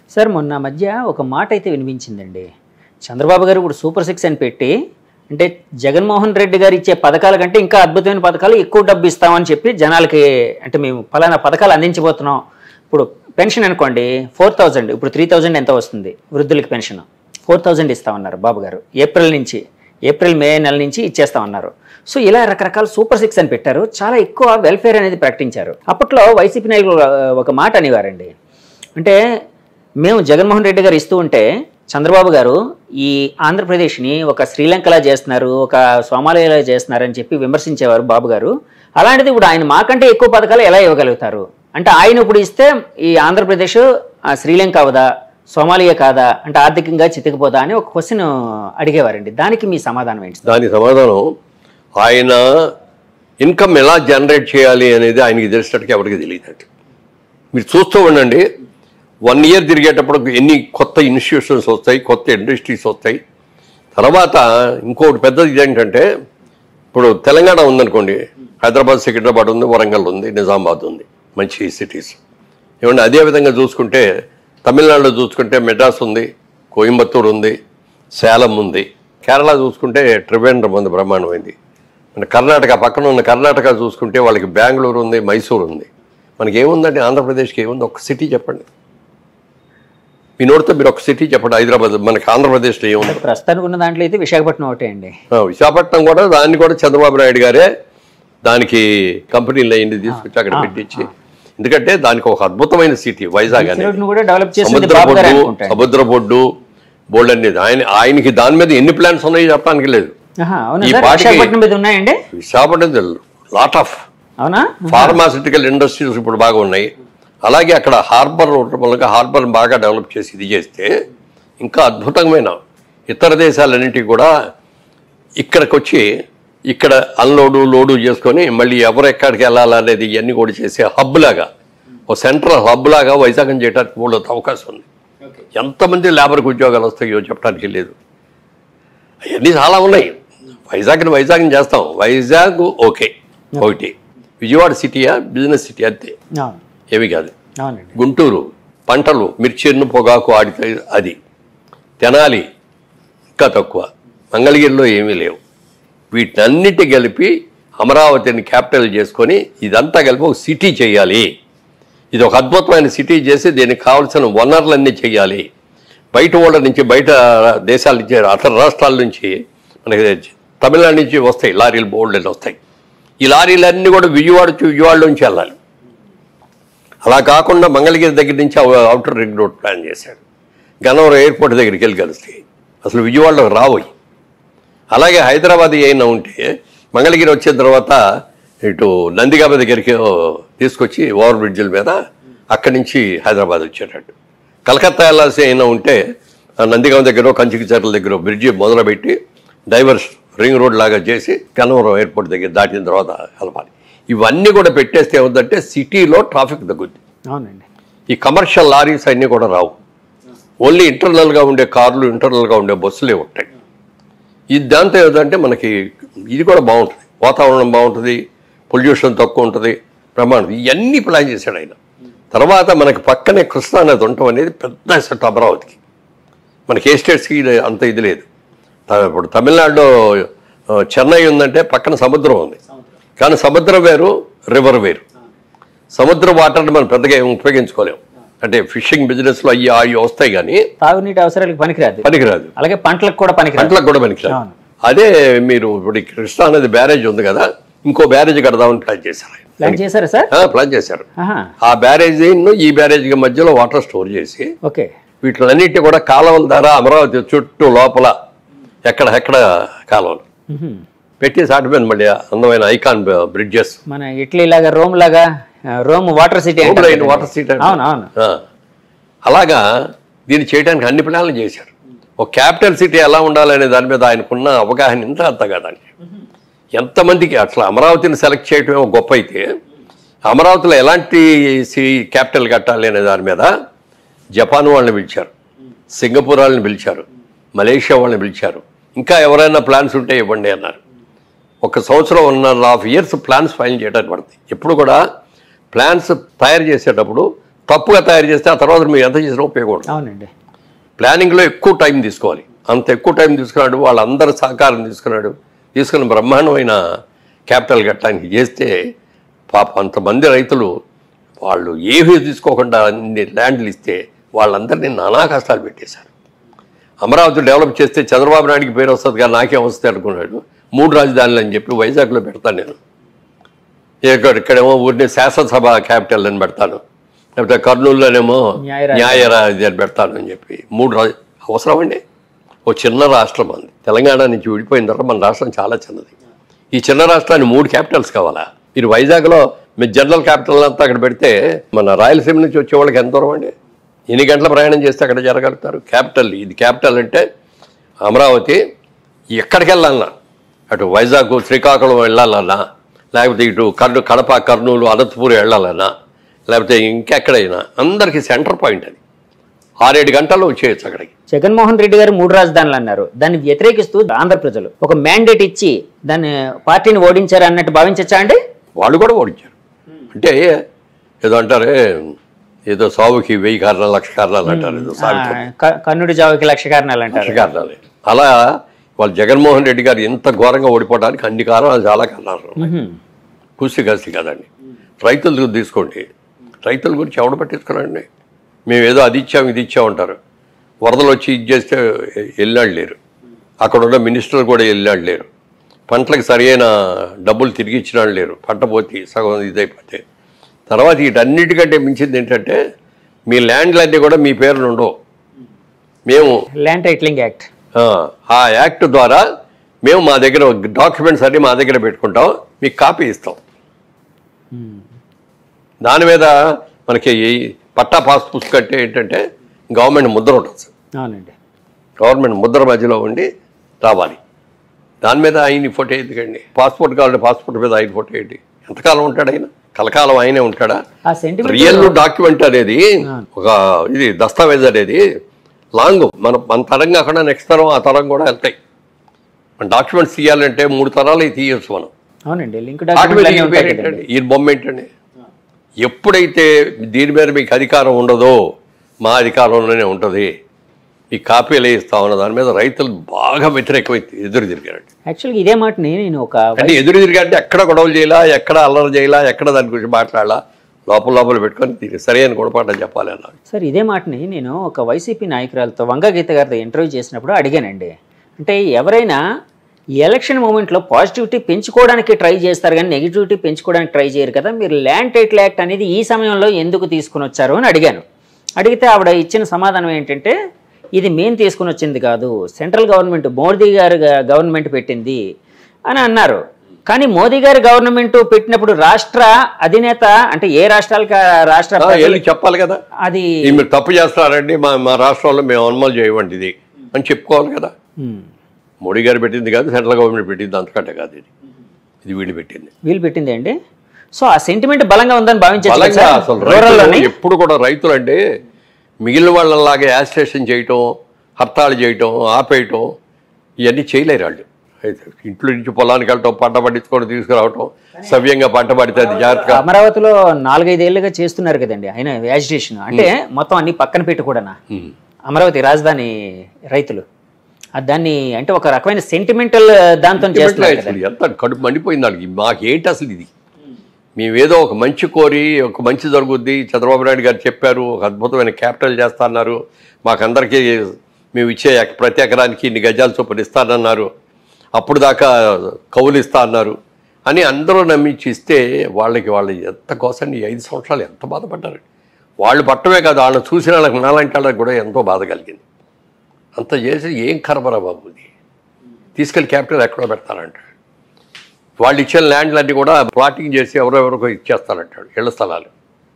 Sir మొన్న మధ్య ఒక మాట అయితే వినిపించిందండి. చంద్రబాబు గారు ఇప్పుడు సూపర్ 6 అని పెట్టి అంటే జగన్మోహన్ రెడ్డి గారు ఇచ్చే పథకాల కంటే ఇంకా అద్భుతమైన పథకాలు ఎక్కువ డబ్బు ఇస్తామని చెప్పి జనాలకి అంటే మేము ఫలానా పథకాలు అందించబోతున్నాం. ఇప్పుడు పెన్షన్ అనుకోండి 4000, ఇప్పుడు 3000 ఎంత వస్తుంది వృద్ధులకి పెన్షన్ 4000 ఇస్తామన్నారు బాబు గారు. ఏప్రిల్ మే నెల నుంచి ఇచ్చేస్తామన్నారు. సో ఇలా రకరకాల సూపర్ 6 అని పెట్టారు. చాలా ఎక్కువ వెల్ఫేర్ అనేది ప్రకటించారు. అప్పట్లో వైసీపీ నాయకులు ఒక మాట అనేవారండి, అంటే మేము జగన్మోహన్ రెడ్డి గారు ఇస్తూ ఉంటే చంద్రబాబు గారు ఈ ఆంధ్రప్రదేశ్ని ఒక శ్రీలంకలా చేస్తున్నారు, ఒక సోమాలియాలా చేస్తున్నారు అని చెప్పి విమర్శించేవారు బాబు గారు. అలాంటిది ఇప్పుడు ఆయన మాకంటే ఎక్కువ పథకాలు ఎలా ఇవ్వగలుగుతారు అంటే ఆయన ఇప్పుడు ఇస్తే ఈ ఆంధ్రప్రదేశ్ శ్రీలంక అవదా సోమాలియా కాదా అంటే ఆర్థికంగా చితికిపోదా అని ఒక క్వశ్చన్ అడిగేవారండి. దానికి మీ సమాధానం ఏంటి? దాని సమాధానం ఆయన ఇన్కమ్ ఎలా జనరేట్ చేయాలి అనేది ఆయనకి తెలిసినట్టుగా ఎవరికి తెలియదండి. మీరు చూస్తూ ఉండండి, 1 year తిరిగేటప్పుడు ఎన్ని కొత్త ఇన్స్టిట్యూషన్స్ వస్తాయి, కొత్త ఇండస్ట్రీస్ వస్తాయి. తర్వాత ఇంకోటి పెద్దది ఏంటంటే ఇప్పుడు తెలంగాణ ఉందనుకోండి, హైదరాబాద్, సికింద్రాబాద్ ఉంది, వరంగల్ ఉంది, నిజామాబాద్ ఉంది, మంచి సిటీస్. ఏమంటే అదేవిధంగా చూసుకుంటే తమిళనాడులో చూసుకుంటే మెడ్రాస్ ఉంది, కోయంబత్తూరు ఉంది, సేలం ఉంది. కేరళ చూసుకుంటే ట్రివేండ్రం ఉంది, బ్రహ్మాండమైంది. మన కర్ణాటక పక్కన ఉన్న కర్ణాటక చూసుకుంటే వాళ్ళకి బెంగళూరు ఉంది, మైసూరు ఉంది. మనకి ఏముందండి ఆంధ్రప్రదేశ్కి ఏముంది? ఒక సిటీ చెప్పండి, మీ నోటితో మీరు ఒక సిటీ చెప్పండి. హైదరాబాద్ మనకి ఆంధ్రప్రదేశ్లో ఏముంది? ప్రస్తుతానికి ఉన్న దాంట్లో అయితే విశాఖపట్నం ఒకటే అండి. విశాఖపట్నం కూడా దాన్ని కూడా చంద్రబాబు నాయుడు గారే దానికి కంపెనీలు అయ్యింది తీసుకొచ్చి అక్కడ పెట్టించి, ఎందుకంటే దానికి ఒక అద్భుతమైన సిటీ వైజాగ్ అనేది. సముద్ర బొడ్డు బోల్డ్ అనేది ఆయనకి దాని మీద ఎన్ని ప్లాన్స్ ఉన్నాయో చెప్పడానికి లేదు. ఈ Visakhapatnam lot of pharmaceutical industries ఇప్పుడు బాగా ఉన్నాయి. అలాగే అక్కడ హార్బర్ మూలంగా హార్బర్ బాగా డెవలప్ చేసి ఇది చేస్తే ఇంకా అద్భుతమైన ఇతర దేశాలన్నింటికి కూడా ఇక్కడికి వచ్చి ఇక్కడ అన్లోడు లోడు చేసుకొని మళ్ళీ ఎవరు ఎక్కడికి వెళ్ళాలనేది ఇవన్నీ కూడా చేసే హబ్ లాగా, ఒక సెంట్రల్ హబ్ లాగా వైజాగ్ చేయడానికి కూడా అవకాశం ఉంది. ఎంతమంది లేబర్కి ఉద్యోగాలు వస్తాయో చెప్పడానికి లేదు. అవన్నీ చాలా ఉన్నాయి. వైజాగ్ని చేస్తాం. వైజాగ్ ఓకే ఒకటి, విజయవాడ సిటీయా బిజినెస్ సిటీ అంతే, ఏమి కాదు. గుంటూరు పంటలు, మిర్చిను పొగాకు ఆడితే అది. తెనాలి ఇంకా తక్కువ, మంగళగిరిలో ఏమీ లేవు. వీటన్నిటి కలిపి అమరావతిని క్యాపిటల్ చేసుకొని ఇదంతా కలిపి ఒక సిటీ చేయాలి. ఇది ఒక అద్భుతమైన సిటీ చేసి దీనికి కావాల్సిన వనరులన్నీ చేయాలి. బయట వాళ్ళ నుంచి, బయట దేశాల నుంచి, అతర రాష్ట్రాల నుంచి, మనకి తమిళనాడు నుంచి వస్తాయి లారీలు, బోల్డ్లు వస్తాయి. ఈ లారీలన్నీ కూడా విజయవాడ నుంచి వెళ్ళాలి. అలా కాకుండా మంగళగిరి దగ్గర నుంచి అవుటర్ రింగ్ రోడ్ ప్లాన్ చేశాడు. గన్నవరం ఎయిర్పోర్ట్ దగ్గరికి వెళ్ళి కలుస్తాయి, అసలు విజయవాడలోకి రాబోయి. అలాగే హైదరాబాద్ అయినా ఉంటే మంగళగిరి వచ్చిన తర్వాత ఇటు నందిగామ దగ్గరికి తీసుకొచ్చి ఓవర్ బ్రిడ్జిల మీద అక్కడి నుంచి హైదరాబాద్ వచ్చేటట్టు. కలకత్తా వెళ్ళాల్సి అయినా ఉంటే నందిగామ దగ్గర, కంచికిచర్ల దగ్గర బ్రిడ్జి మొదలుపెట్టి డైవర్స్ రింగ్ రోడ్ లాగా చేసి గన్నవరం ఎయిర్పోర్ట్ దగ్గర దాటిన తర్వాత కలపాలి. ఇవన్నీ కూడా పెట్టేస్తే ఏముందంటే సిటీలో ట్రాఫిక్ తగ్గుద్ది. అవునండి. ఈ కమర్షియల్ లారీస్ అన్నీ కూడా రావు. ఓన్లీ ఇంటర్నల్గా ఉండే కార్లు, ఇంటర్నల్గా ఉండే బస్సులే ఉంటాయి. ఇది దాంతో ఏదంటే మనకి ఇది కూడా బాగుంటుంది, వాతావరణం బాగుంటుంది, పొల్యూషన్ తక్కువ ఉంటుంది, ప్రమాణం. ఇవన్నీ ప్లాన్ చేశాడు ఆయన. తర్వాత మనకి పక్కనే కృష్ణా నది ఉండటం అనేది పెద్ద సెట్ అమరావతికి. మనకి ఏ స్టేట్స్కి అంత ఇది లేదు. ఇప్పుడు తమిళనాడులో చెన్నై ఉందంటే పక్కన సముద్రం ఉంది, కానీ సముద్రం వేరు, రివర్ వేరు. సముద్ర వాటర్ని మనం పెద్దగా ఉపయోగించుకోలేము. అంటే ఫిషింగ్ బిజినెస్లో అవి వస్తాయి, కానీ తాగునీటి అవసరాలకు పనికిరాదు. అలాగే పంటలకు కూడా పనికిరాదు. అదే మీరు ఇప్పుడు కృష్ణా అనేది బ్యారేజ్ ఉంది కదా, ఇంకో బ్యారేజ్ కడదామని ప్లాన్ చేశారు. ప్లాన్ చేశారు. ఆ బ్యారేజ్ ఈ బ్యారేజ్ మధ్యలో వాటర్ స్టోర్ చేసి వీటిలన్నిటి కూడా కాలువల ద్వారా అమరావతి చుట్టూ లోపల ఎక్కడ కాలువలు పెట్టి సాటిపోయిన మళ్ళీ అందమైన ఐకాన్ బ్రిడ్జెస్. మన ఇటలీ లాగా, రోమ్ వాటర్ సిటీ. అలాగా దీన్ని చేయడానికి అన్ని ప్లాన్లు చేశారు. ఒక క్యాపిటల్ సిటీ ఎలా ఉండాలనే దాని మీద ఆయనకున్న అవగాహన ఇంత అంత కదండి. ఎంతమందికి అట్లా అమరావతిని సెలెక్ట్ చేయటమే గొప్ప అయితే, అమరావతిలో ఎలాంటి క్యాపిటల్ కట్టాలి అనే దాని మీద జపాన్ వాళ్ళని పిలిచారు, సింగపూర్ వాళ్ళని పిలిచారు, మలేషియా వాళ్ళని పిలిచారు. ఇంకా ఎవరైనా ప్లాన్స్ ఉంటే ఇవ్వండి అన్నారు. 1 సంవత్సరం 1.5 years ప్లాన్స్ ఫైల్ చేయడానికి పడుతుంది. ఎప్పుడు కూడా ప్లాన్స్ తయారు చేసేటప్పుడు తప్పుగా తయారు చేస్తే ఆ తర్వాత మీరు ఎంత చేసినా ఉపయోగం. అవునండి. ప్లానింగ్లో ఎక్కువ టైం తీసుకోవాలి. అంత ఎక్కువ టైం తీసుకున్నాడు, వాళ్ళందరూ సహకారం తీసుకుని బ్రహ్మాండమైన క్యాపిటల్ కట్టడానికి చేస్తే పాప అంతమంది రైతులు వాళ్ళు ఏమీ తీసుకోకుండా అన్ని ల్యాండ్లు ఇస్తే వాళ్ళందరినీ నానా కష్టాలు పెట్టేశారు. అమరావతి డెవలప్ చేస్తే చంద్రబాబు నాయుడికి పేరు వస్తుంది కానీ నాకేం వస్తుంది అనుకున్నాడు. 3 రాజధానులు అని చెప్పి వైజాగ్లో పెడతాను నేను, ఇక్కడేమో ఊరిని శాసనసభ క్యాపిటల్ అని పెడతాను, లేకపోతే కర్నూలులోనేమో న్యాయ రాజధాని పెడతాను అని చెప్పి 3 అవసరం అండి. ఓ చిన్న రాష్ట్రం అంది, తెలంగాణ నుంచి విడిపోయిన తర్వాత మన రాష్ట్రం చాలా చిన్నది. ఈ చిన్న రాష్ట్రాన్ని 3 క్యాపిటల్స్ కావాలా? మీరు వైజాగ్లో మీరు జనరల్ క్యాపిటల్ అంతా అక్కడ పెడితే మన రాయలసీమ నుంచి వచ్చే వాళ్ళకి ఎంత దూరం అండి? ఎన్ని గంటల ప్రయాణం చేస్తే అక్కడ జరగలుగుతారు? క్యాపిటల్ ఇది. క్యాపిటల్ అంటే అమరావతి. ఎక్కడికి వెళ్ళాలన్నా, అటు వైజాగ్ శ్రీకాకుళం వెళ్ళాలన్నా, లేకపోతే ఇటు కడప కర్నూలు అనంతపూర్ వెళ్ళాలన్నా, లేకపోతే ఇంకెక్కడైనా అందరికీ సెంటర్ పాయింట్ అది. 6-7 గంటల్లో వచ్చేయచ్చు అక్కడికి. జగన్మోహన్ రెడ్డి గారు 3 రాజధానులు అన్నారు. దాన్ని వ్యతిరేకిస్తూ ఆంధ్ర ప్రజలు ఒక మ్యాండేట్ ఇచ్చి దాన్ని పార్టీని ఓడించారు అన్నట్టు భావించచ్చా అండి? వాళ్ళు కూడా ఓడించారు. అంటే ఏదో అంటారే, ఏదో సావుకి 1000 కారణాలు 1,00,000 కారణాలు అంటారు, ఏదో కన్నుడి జావుకి 1,00,000 కారణాలు అంటారు. కారణాలు. అలా వాళ్ళు జగన్మోహన్ రెడ్డి గారు ఎంత ఘోరంగా ఓడిపోవడానికి అన్ని కారణాలు, చాలా కారణాలు. కూసి కదండి. రైతులు తీసుకోండి, రైతుల గురించి ఎవడు పట్టించుకున్నాండి? మేము ఏదో అది ఇచ్చాం ఇది ఇచ్చామంటారు. వరదలు వచ్చి ఇది చేస్తే వెళ్ళాడు లేరు, అక్కడ ఉన్న మినిస్టర్లు కూడా వెళ్ళాడు లేరు, పంటలకు సరైన డబ్బులు తిరిగి ఇచ్చినాడు లేరు, పంట పోతే సగం ఇదైపోతే. తర్వాత వీటన్నిటికంటే మించింది ఏంటంటే మీ ల్యాండ్లన్నీ కూడా మీ పేర్లు ఉండవు. మేము ల్యాండ్ టైటిలింగ్ యాక్ట్, ఆ యాక్ట్ ద్వారా మేము మా దగ్గర డాక్యుమెంట్స్ అన్నీ మా దగ్గర పెట్టుకుంటాం, మీకు కాపీ ఇస్తాం. దాని మీద మనకి పట్టా పాస్ పుస్తకం అంటే ఏంటంటే గవర్నమెంట్ ముద్ర ఉంటుంది. అవునండి, గవర్నమెంట్ ముద్ర మధ్యలో ఉండి రావాలి. దాని మీద ఆయన ఫోటో ఎందుకండి? పాస్పోర్ట్ కావాలంటే పాస్పోర్ట్ మీద ఆయన ఫోటో ఏంటి? ఎంతకాలం ఉంటాడు ఆయన? కలకాలం ఆయనే ఉంటాడా? రియల్ డాక్యుమెంట్ అనేది ఒక ఇది దస్తావేజ్ అనేది లాంగ్ మన తరం కాకుండా నెక్స్ట్ తరం ఆ తరం కూడా వెళ్తాయి. మన డాక్యుమెంట్స్ తీయాలంటే 3 తరాలు తీయచ్చు మనం. అవునండి, ఈ బొమ్మ ఏంటండి? ఎప్పుడైతే దీని మీద మీకు అధికారం ఉండదో మా అధికారంలోనే ఉంటుంది, ఈ కాపీలు ఇస్తామన్న దాని మీద రైతులు బాగా వ్యతిరేకమై ఎదురు తిరిగారండి. యాక్చువల్గా ఇదే మాటని నేను అంటే ఎదురు తిరిగారంటే ఎక్కడ గొడవలు చేయాలా, ఎక్కడ అల్లరి చేయాలా, ఎక్కడ దాని గురించి మాట్లాడాలా, లోపల పెట్టుకొని దీనికి సరైన గుణపాఠం చెప్పాలి అన్నారు. సార్ ఇదే మాటని నేను ఒక వైసీపీ నాయకురాలతో వంగా గీత గారితో ఇంటర్వ్యూ చేసినప్పుడు అడిగానండి. అంటే ఎవరైనా ఈ ఎలక్షన్ మూమెంట్లో పాజిటివిటీ పెంచుకోవడానికి ట్రై చేస్తారు కానీ నెగిటివిటీ పెంచుకోవడానికి ట్రై చేయరు కదా, మీరు ల్యాండ్ టైటిల్ యాక్ట్ అనేది ఈ సమయంలో ఎందుకు తీసుకుని వచ్చారు అని అడిగాను. అడిగితే ఆవిడ ఇచ్చిన సమాధానం ఏంటంటే, ఇది మేము తీసుకుని వచ్చింది కాదు, సెంట్రల్ గవర్నమెంట్ మోదీ గారు గవర్నమెంట్ పెట్టింది అని అన్నారు. కానీ మోదీ గారి గవర్నమెంట్ పెట్టినప్పుడు రాష్ట్ర అధినేత అంటే ఏ రాష్ట్రాలకి రాష్ట్ర చెప్పాలి కదా, అది మీరు తప్పు చేస్తారండి మా రాష్ట్రంలో మేము అమలు చేయవండి ఇది అని చెప్పుకోవాలి కదా. మోడీ గారు పెట్టింది కాదు, సెంట్రల్ గవర్నమెంట్ పెట్టింది, అంతకంటే కాదు ఇది వీళ్ళు పెట్టింది అండి. సో ఆ సెంటిమెంట్ బలంగా ఉందని భావించారు. అసలు ఎప్పుడు కూడా రైతులు అంటే మిగిలిన వాళ్ళలాగా యాజిటేషన్ చేయటం, హర్తాళు చేయటం, ఆపేయటం ఇవన్నీ చేయలేరు వాళ్ళు. ఇంట్లో నుంచి పొలానికి వెళ్ళటం, పంట పండించుకొని తీసుకురావటం, సవ్యంగా పంట పడితే అది జాగ్రత్తగా. అమరావతిలో 4-5 ఏళ్ళుగా చేస్తున్నారు కదండి ఆయన యాజిటేషన్, అంటే మొత్తం అన్ని పక్కన పెట్టి కూడా అమరావతి రాజధాని రైతులు దాన్ని అంటే ఒక రకమైన సెంటిమెంటల్ దాంతో చేస్తున్నారు. ఎంత కడుపు మండిపోయింది వాళ్ళకి. మాకేంటి అసలు ఇది? మేమేదో ఒక మంచి కోరి ఒక మంచి జరుగుద్ది, చంద్రబాబు నాయుడు గారు చెప్పారు, ఒక అద్భుతమైన క్యాపిటల్ చేస్తా అన్నారు, మాకందరికీ మేము ఇచ్చే ప్రతి ఎకరానికి ఇన్ని గజాల చొప్పున ఇస్తానన్నారు, అప్పుడు దాకా కౌలు ఇస్తా అన్నారు అని అందరూ నమ్మించి ఇస్తే వాళ్ళు ఎంత కోసం ఈ 5 సంవత్సరాలు ఎంత బాధపడ్డారు. వాళ్ళు పట్టమే కాదు, వాళ్ళని చూసిన వాళ్ళకి నాలాంటి వాళ్ళకి కూడా ఎంతో బాధ కలిగింది. అంత చేసి ఏం కరబరా బాబు, ఇది తీసుకెళ్ళి క్యాపిటల్ ఎక్కడో పెడతారంటాడు. వాళ్ళు ఇచ్చిన ల్యాండ్లన్నీ కూడా ప్లాటింగ్ చేసి ఎవరెవరికో ఇచ్చేస్తారంటాడు, ఇళ్ల స్థలాలు.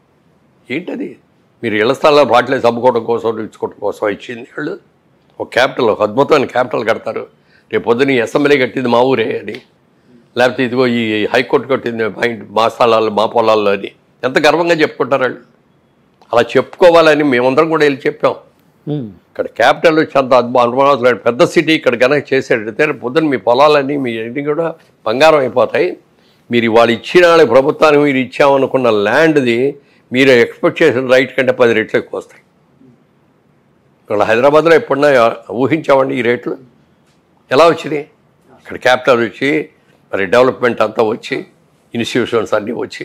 ఏంటది? మీరు ఇళ్ల స్థలాలు వాటిలేసి అమ్ముకోవడం కోసం ఇచ్చుకోవడం కోసం ఇచ్చింది వాళ్ళు. ఒక క్యాపిటల్, ఒక అద్భుతమైన క్యాపిటల్ కడతారు. రేపు పొద్దున ఎస్ఎంఎల్ఏ కట్టింది మా ఊరే అని, లేకపోతే ఇదిగో ఈ హైకోర్టు కట్టింది మా స్థలాలు మా పొలాల్లో అని ఎంత గర్వంగా చెప్పుకుంటారు వాళ్ళు. అలా చెప్పుకోవాలని మేమందరం కూడా వెళ్ళి చెప్పాం. ఇక్కడ క్యాపిటల్ వచ్చి అంత అనుమానం పెద్ద సిటీ ఇక్కడ కనుక చేసేటైతే పొద్దున్న మీ పొలాలన్నీ మీ ఇంటికి కూడా బంగారం అయిపోతాయి. మీరు వాళ్ళు ఇచ్చిన ప్రభుత్వానికి మీరు ఇచ్చామనుకున్న ల్యాండ్ది మీరు ఎక్స్పెక్ట్ చేసిన రైట్ కంటే 10 రెట్లు ఎక్కువ వస్తాయి. ఇక్కడ హైదరాబాద్లో ఎప్పుడన్నా ఊహించామండి ఈ రేట్లు? ఎలా వచ్చినాయి? ఇక్కడ క్యాపిటల్ వచ్చి మరి డెవలప్మెంట్ అంతా వచ్చి ఇన్స్టిట్యూషన్స్ అన్నీ వచ్చి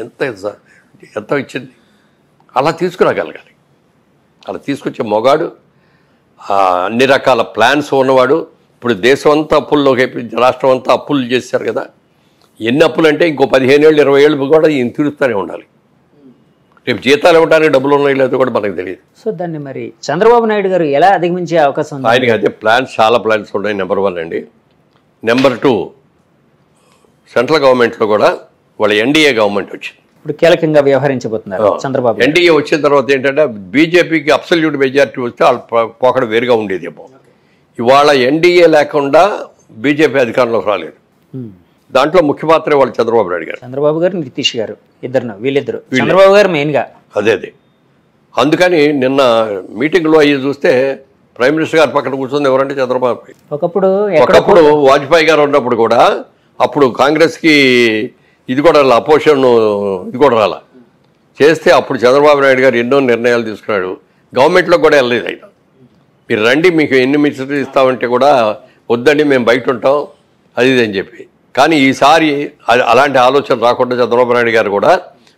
ఎంత ఇచ్చింది. అలా తీసుకురాగలగాలి. అలా తీసుకొచ్చే మొగాడు, అన్ని రకాల ప్లాన్స్ ఉన్నవాడు. ఇప్పుడు దేశం అంతా అప్పుల్లోకి, రాష్ట్రం అంతా అప్పులు చేశారు కదా. ఎన్ని అప్పులు అంటే ఇంకో 15 ఏళ్ళు 20 ఏళ్ళు కూడా ఈయన తీరుస్తూనే ఉండాలి. రేపు జీతాలు ఇవ్వడానికి డబ్బులు ఉన్నాయి లేదో కూడా మనకు తెలియదు. సో దాన్ని మరి చంద్రబాబు నాయుడు గారు ఎలా అధిగమించే అవకాశం ఉంది? ఆయనకి అదే ప్లాన్స్, చాలా ప్లాన్స్ ఉన్నాయి. నెంబర్ 1 అండి. నెంబర్ 2, సెంట్రల్ గవర్నమెంట్లో కూడా వాళ్ళ ఎన్డీఏ గవర్నమెంట్ వచ్చింది. ఇప్పుడు కీలకంగా వ్యవహరించబోతున్నారు చంద్రబాబు. ఎన్డీఏ వచ్చిన తర్వాత ఏంటంటే బీజేపీకి అబ్సల్యూట్ మెజారిటీ వస్తే వాళ్ళ పోకడ వేరుగా ఉండేది. ఇవాళ ఎన్డీఏ లేకుండా బీజేపీ అధికారంలోకి రాలేదు. దాంట్లో ముఖ్య పాత్ర వాళ్ళు చంద్రబాబు నాయుడు గారు, చంద్రబాబు గారు, నితీష్ గారు, వీళ్ళిద్దరు. చంద్రబాబు గారు మెయిన్గా అదే. అందుకని నిన్న మీటింగ్లో అయ్యి చూస్తే ప్రైమ్ మినిస్టర్ గారు పక్కన కూర్చుంది ఎవరంటే చంద్రబాబు. ఒకప్పుడు వాజ్పేయి గారు ఉన్నప్పుడు కూడా అప్పుడు కాంగ్రెస్కి ఇది కూడా అపోజిషన్ ఇది కూడా రాలా చేస్తే అప్పుడు చంద్రబాబు నాయుడు గారు ఎన్నో నిర్ణయాలు తీసుకున్నాడు. గవర్నమెంట్లో కూడా వెళ్ళలేదు ఆయన. మీరు రండి, మీకు ఎన్ని మినిస్టర్లు ఇస్తామంటే కూడా వద్దండి, మేము బయట ఉంటాం అది ఇది అని చెప్పి. కానీ ఈసారి అలాంటి ఆలోచన రాకుండా చంద్రబాబు నాయుడు గారు కూడా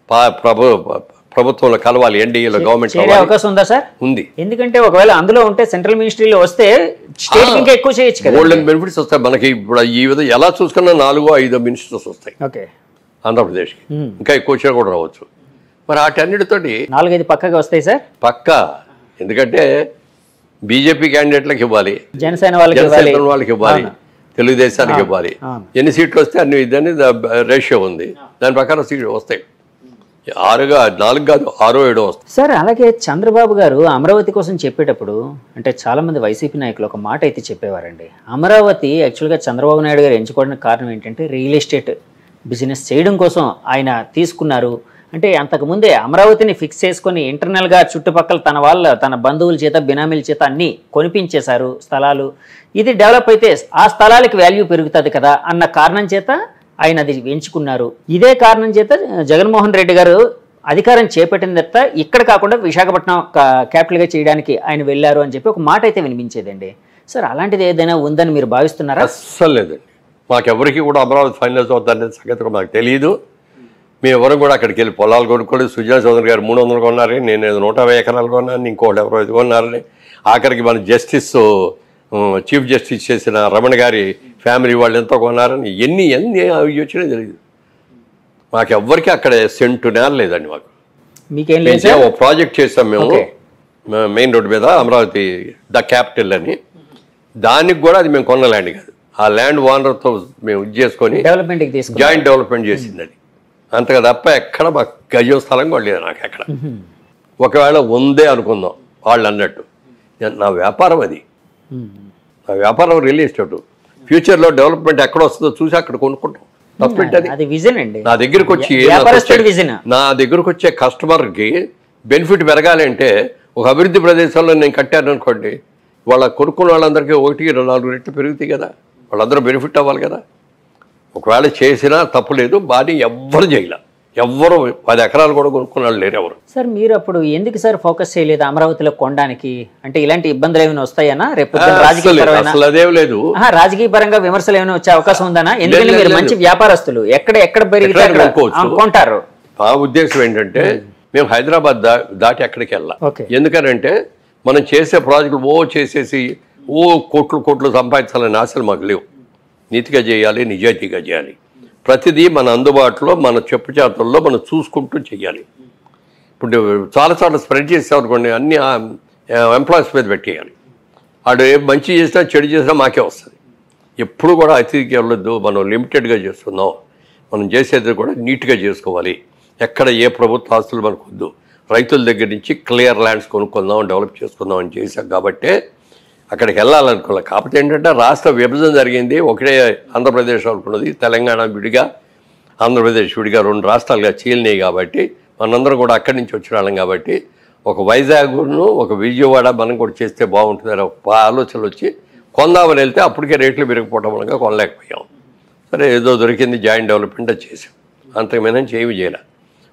ప్రభుత్వంలో కలవాలి, ఎన్డీఏలో గవర్నమెంట్ అవకాశం ఉందా సార్? ఉంది. ఎందుకంటే ఒకవేళ అందులో ఉంటే సెంట్రల్ మినిస్ట్రీలో వస్తే స్టేట్ ఇంకా ఎక్కువ చేయొచ్చు కదా. గోల్డెన్ బెనిఫిట్స్ వస్తాయి మనకి. ఇప్పుడు ఈ విధంగా ఎలా చూసుకున్నా 4-5 మినిస్టర్స్ వస్తాయి ఆంధ్రప్రదేశ్కి. ఇంకా ఎక్కువ వచ్చినా కూడా రావచ్చు. మరి వాటన్నిటితోటి 4-5 పక్కగా వస్తాయి సార్. పక్కా. ఎందుకంటే బీజేపీ క్యాండిడేట్లకు ఇవ్వాలి, జనసేన వాళ్ళకి ఇవ్వాలి, తెలుగుదేశానికి ఇవ్వాలి. ఎన్ని సీట్లు వస్తే అన్ని ఇదని రేషియో ఉంది. దాని ప్రకారం సీట్లు వస్తాయి. 4 కాదు 6-7 వస్తాయి సార్. అలాగే చంద్రబాబు గారు అమరావతి కోసం చెప్పేటప్పుడు అంటే చాలా మంది వైసీపీ నాయకులు ఒక మాట అయితే చెప్పేవారండి. అమరావతి యాక్చువల్గా చంద్రబాబు నాయుడు గారు ఎంచుకోవడానికి కారణం ఏంటంటే రియల్ ఎస్టేట్ బిజినెస్ చేయడం కోసం ఆయన తీసుకున్నారు. అంటే అంతకుముందే అమరావతిని ఫిక్స్ చేసుకొని ఇంటర్నల్గా చుట్టుపక్కల తన బంధువుల చేత, బినామీల చేత అన్నీ కొనిపించేశారు స్థలాలు. ఇది డెవలప్ అయితే ఆ స్థలాలకి వాల్యూ పెరుగుతుంది కదా అన్న కారణం చేత ఆయన అది ఎంచుకున్నారు. ఇదే కారణం చేత జగన్మోహన్ రెడ్డి గారు అధికారం చేపట్టిన తర్వాత ఇక్కడ కాకుండా విశాఖపట్నం క్యాపిటల్గా చేయడానికి ఆయన వెళ్ళారు అని చెప్పి ఒక మాట అయితే వినిపించేదండి. సార్ అలాంటిది ఏదైనా ఉందని మీరు భావిస్తున్నారా? అస్సలు లేదండి. మాకెవరికి కూడా అమరావతి ఫైనల్స్ అవుతుందనే సంగతి మాకు తెలియదు. మేము ఎవరు కూడా అక్కడికి వెళ్ళి పొలాలు కొనుక్కోలేదు. సుజనా చౌదరి గారు 300 కొన్నారని, నేను 150 ఎకరాలు కొన్నాను, ఇంకోటి ఎవరో 5 కొన్నారని. ఆఖరికి మన చీఫ్ జస్టిస్ చేసిన రమణ గారి ఫ్యామిలీ వాళ్ళు ఎంతో కొన్నారని ఎన్ని అవి వచ్చినాయో తెలియదు. మాకెవ్వరికి అక్కడ సెంటు నేల లేదండి. మాకు మీకేం ఒక ప్రాజెక్ట్ చేసాం మేము మెయిన్ రోడ్డు మీద, అమరావతి ద క్యాపిటల్ అని. దానికి కూడా అది మేము కొన్న ల్యాండ్ కాదు. ఆ ల్యాండ్ ఓనర్తో మేము ఇది చేసుకొని జాయింట్ డెవలప్మెంట్ చేసింది అది. అంతగా తప్ప ఎక్కడ మాకు గజం స్థలం కూడా లేదు నాకు ఎక్కడ. ఒకవేళ ఉందే అనుకుందాం వాళ్ళు అన్నట్టు. నా వ్యాపారం అది, నా వ్యాపారం రియల్ ఎస్టేట్. ఫ్యూచర్లో డెవలప్మెంట్ ఎక్కడ వస్తుందో చూసి అక్కడ కొనుక్కుంటాం. తప్పేంటది? నా దగ్గరకు వచ్చే కస్టమర్కి బెనిఫిట్ పెరగాలి అంటే ఒక అభివృద్ధి ప్రదేశాల్లో నేను కట్టాను అనుకోండి, వాళ్ళ కొనుక్కున్న వాళ్ళందరికీ 1-4 రెట్లు పెరుగుతాయి కదా. వాళ్ళందరూ బెనిఫిట్ అవ్వాలి కదా. ఒకవేళ చేసినా తప్పు లేదు. బాడీ ఎవ్వరు చేయలే, ఎవ్వరు 10 ఎకరాలు కూడా కొనుక్కున్నాళ్ళు లేరు ఎవరు. సార్ మీరు అప్పుడు ఎందుకు సార్ ఫోకస్ చేయలేదు అమరావతిలో కొనడానికి? అంటే ఇలాంటి ఇబ్బందులు ఏమైనా వస్తాయనా రేపు? అదేం లేదు. రాజకీయ పరంగా విమర్శలు ఏమైనా వచ్చే అవకాశం ఉందనా? ఎందుకంటే మీరు మంచి వ్యాపారస్తులు, ఎక్కడ పెరిగితే కొంటారు. ఆ ఉద్దేశం ఏంటంటే మేము హైదరాబాద్ దాటి ఎక్కడికి వెళ్ళాం. ఎందుకనంటే మనం చేసే ప్రాజెక్టులు చేసేసి కోట్లు సంపాదించాలని ఆశలు మాకు లేవు. నీతిగా చేయాలి, నిజాయితీగా చేయాలి. ప్రతిదీ మన అందుబాటులో, మన చెప్పు చేతుల్లో మనం చూసుకుంటూ చేయాలి. ఇప్పుడు చాలా చోట్ల స్ప్రెడ్ చేసామనుకోండి, అన్ని ఎంప్లాయీస్ మీద పెట్టేయాలి. వాడు మంచి చేసినా చెడు చేసినా మాకే వస్తుంది. ఎప్పుడు కూడా అతిథికి వెళ్ళొద్దు. మనం లిమిటెడ్గా చేస్తున్నాం. మనం చేసేది కూడా నీట్గా చేసుకోవాలి. ఎక్కడ ఏ ప్రభుత్వ ఆస్తులు మనకు వద్దు. రైతుల దగ్గర నుంచి క్లియర్ ల్యాండ్స్ కొనుక్కుందాం, డెవలప్ చేసుకుందాం అని చేశాం. కాబట్టి అక్కడికి వెళ్ళాలనుకోవాలి. కాకపోతే ఏంటంటే రాష్ట్ర విభజన జరిగింది. ఒకటే ఆంధ్రప్రదేశ్ అనుకున్నది, తెలంగాణ విడిగా, ఆంధ్రప్రదేశ్ విడిగా 2 రాష్ట్రాలుగా చీలినాయి. కాబట్టి మనందరం కూడా అక్కడి నుంచి వచ్చిన వాళ్ళం. కాబట్టి ఒక వైజాగ్ను, ఒక విజయవాడ మనం కూడా చేస్తే బాగుంటుందని ఒక ఆలోచనలు వచ్చి కొందామని వెళ్తే అప్పటికే రేట్లు పెరిగిపోవడం వల్ల కొనలేకపోయాం. సరే ఏదో దొరికింది, జాయింట్ డెవలప్మెంట్ చేసాం. అంతకుమైనా ఏమి చేయాలి.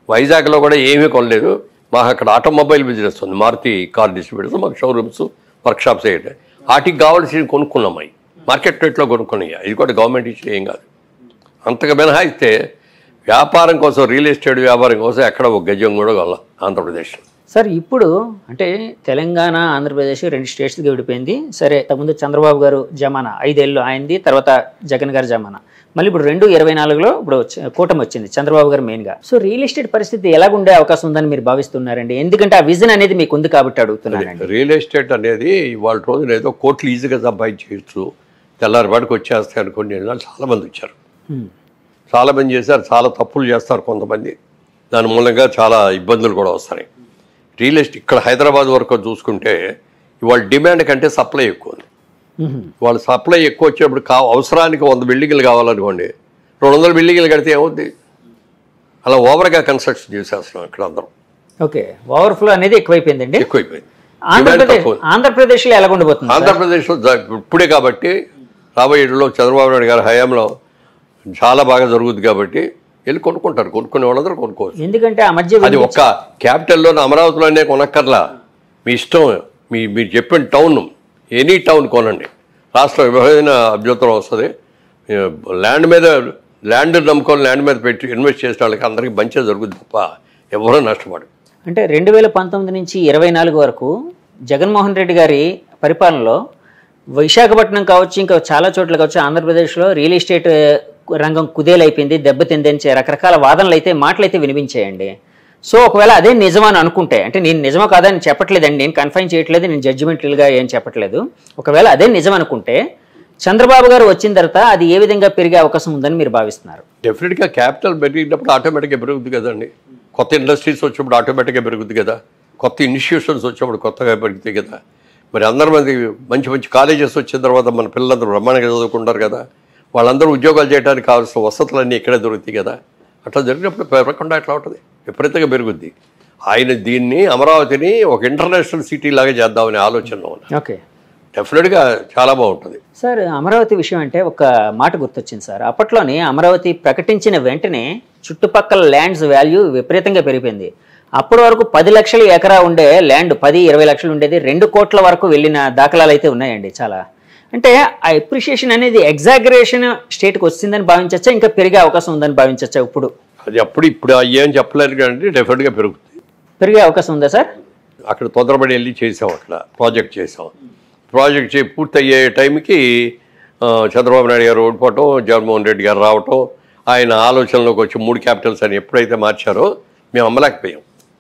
వైజాగ్లో కూడా ఏమీ కొనలేదు. మాకు అక్కడ ఆటోమొబైల్ బిజినెస్ ఉంది, మారుతి కార్ డిస్ట్రిబ్యూటర్స్, మాకు షోరూమ్స్ వర్క్షాప్స్ అయ్యాయి. వాటికి కావాల్సి కొనుక్కున్నాం, అవి మార్కెట్ రేట్లో కొనుక్కున్నాయి. ఇది కూడా గవర్నమెంట్ ఇచ్చి ఏం కాదు. అంతగా మినహాయిస్తే వ్యాపారం కోసం, రియల్ ఎస్టేట్ వ్యాపారం కోసం ఎక్కడ ఒక గజం కూడా కొనాలి ఆంధ్రప్రదేశ్లో. సార్ ఇప్పుడు అంటే తెలంగాణ ఆంధ్రప్రదేశ్ 2 స్టేట్స్గా విడిపోయింది. సరే, ముందు చంద్రబాబు గారు జమానా 5 ఏళ్ళు అయింది, తర్వాత జగన్ గారు జమానా, మళ్ళీ ఇప్పుడు 2024లో ఇప్పుడు కూటమి వచ్చింది, చంద్రబాబు గారు మెయిన్గా. సో రియల్ ఎస్టేట్ పరిస్థితి ఎలాగుండే అవకాశం ఉందని మీరు భావిస్తున్నారండి? ఎందుకంటే ఆ విజన్ అనేది మీకు ఉంది కాబట్టి అడుగుతున్నానండి. రియల్ ఎస్టేట్ అనేది ఇవాళ రోజున ఏదో కోట్లు ఈజీగా సంపాదించవచ్చు, తెల్లారిపాటికి వచ్చేస్తాయి అనుకోండి. చాలామంది వచ్చారు, చాలామంది చేశారు, చాలా తప్పులు చేస్తారు కొంతమంది. దాని మూలంగా చాలా ఇబ్బందులు కూడా వస్తాయి. రియల్ ఎస్టేట్ ఇక్కడ హైదరాబాద్ వరకు చూసుకుంటే ఇవాళ డిమాండ్ కంటే సప్లై ఎక్కువ ఉంది. వాళ్ళ సప్లై ఎక్కువ వచ్చేప్పుడు అవసరానికి 100 బిల్డింగ్లు కావాలనుకోండి, 200 బిల్డింగ్లు కడితే ఏమవుద్ది? అలా ఓవర్గా కన్స్ట్రక్షన్ చేసేస్తున్నాం ఇక్కడ అందరం. ఓకే, ఓవర్ఫ్లో అనేది ఎక్కువైపోయిందండి. ఎక్కువైపోయింది. ఆంధ్రప్రదేశ్లో ఎలా ఉండబోతుంది? ఆంధ్రప్రదేశ్లో ఇప్పుడే కాబట్టి రాబోయే ఏళ్ళలో చంద్రబాబు నాయుడు గారి హయాంలో చాలా బాగా జరుగుద్ది కాబట్టి వెళ్ళి కొనుక్కుంటారు, కొనుక్కునే వాళ్ళందరూ కొనుక్కోవచ్చు. ఎందుకంటే ఆ మధ్య అది ఒక్క క్యాపిటల్లో అమరావతిలోనే కొనక్కర్లా, మీ ఇష్టం. మీరు చెప్పిన టౌన్, ఎనీ టౌన్ కొనండి, రాష్ట్ర విభజన అభ్యంతరం వస్తుంది. ల్యాండ్ నమ్ముకొని ల్యాండ్ మీద పెట్టి ఇన్వెస్ట్ చేసిన వాళ్ళకి అందరికీ మంచిగా జరుగుద్ది తప్ప ఎవరూ నష్టపడరు. అంటే 2019 నుంచి 24 వరకు జగన్మోహన్ రెడ్డి గారి పరిపాలనలో విశాఖపట్నం కావచ్చు, ఇంకా చాలా చోట్ల కావచ్చు, ఆంధ్రప్రదేశ్లో రియల్ ఎస్టేట్ రంగం కుదేలైపోయింది, దెబ్బతిందని రకరకాల వాదనలు అయితే, మాటలు అయితే వినిపించాయండి. సో ఒకవేళ అదే నిజమని అనుకుంటే, అంటే నేను నిజమో కాదని చెప్పట్లేదండి, నేను కన్ఫైన్ చేయట్లేదు, నేను జడ్జిమెంట్లుగా ఏం చెప్పట్లేదు. ఒకవేళ అదే నిజం అనుకుంటే చంద్రబాబు గారు వచ్చిన తర్వాత అది ఏ విధంగా పెరిగే అవకాశం ఉందని మీరు భావిస్తున్నారు? డెఫినెట్గా క్యాపిటల్ పెరిగినప్పుడు ఆటోమేటిక్గా పెరుగుద్ది కదండి. కొత్త ఇండస్ట్రీస్ వచ్చినప్పుడు ఆటోమేటిక్గా పెరుగుద్ది కదా, కొత్త ఇన్స్టిట్యూషన్స్ వచ్చినప్పుడు కొత్తగా పెరుగుతాయి కదా. మరి అందరి మంది మంచి మంచి కాలేజెస్ వచ్చిన తర్వాత మన పిల్లలందరూ బ్రహ్మాండంగా చదువుకుంటారు కదా, వాళ్ళందరూ ఉద్యోగాలు చేయడానికి కావాల్సిన వసతులన్నీ ఇక్కడే దొరుకుతాయి కదా. అట్లా జరిగినప్పుడు పెరగకుండా ఎట్లా ఉంటుంది? విపరీతంగా పెరుగుద్ది. ఆయన దీన్ని అమరావతిని ఒక ఇంటర్నేషనల్ సిటీ లాగా చేద్దామనే ఆలోచనలో ఉన్నారు. ఓకే, డెఫినెట్గా చాలా బాగుంటుంది. సార్, అమరావతి విషయం అంటే ఒక మాట గుర్తొచ్చింది సార్. అప్పట్లోనే అమరావతి ప్రకటించిన వెంటనే చుట్టుపక్కల ల్యాండ్స్ వాల్యూ విపరీతంగా పెరిగిపోయింది. అప్పటి వరకు 10 లక్షల ఎకరా ఉండే ల్యాండ్ 10-20 లక్షలు ఉండేది, 2 కోట్ల వరకు వెళ్ళిన దాఖలాలు అయితే ఉన్నాయండి చాలా. అంటే ఆ ఎప్రిషియేషన్ అనేది ఎగ్జాగరేషన్ స్టేట్కి వచ్చిందని భావించచ్చా, ఇంకా పెరిగే అవకాశం ఉందని భావించచ్చా? అది ఇప్పుడు ఏం చెప్పలేరు కానీ డెఫినెట్గా పెరుగుతుంది. పెరిగే అవకాశం ఉందా సార్? అక్కడ తొందరపడి వెళ్ళి చేసాం, అట్లా ప్రాజెక్ట్ చేసాం. ప్రాజెక్ట్ పూర్తయ్యే టైంకి చంద్రబాబు నాయుడు గారు ఓడిపోవటం, జగన్మోహన్ రెడ్డి గారు రావటం, ఆయన ఆలోచనలోకి వచ్చి 3 క్యాపిటల్స్ అని ఎప్పుడైతే మార్చారో మేము అమ్మలేకపోయాం.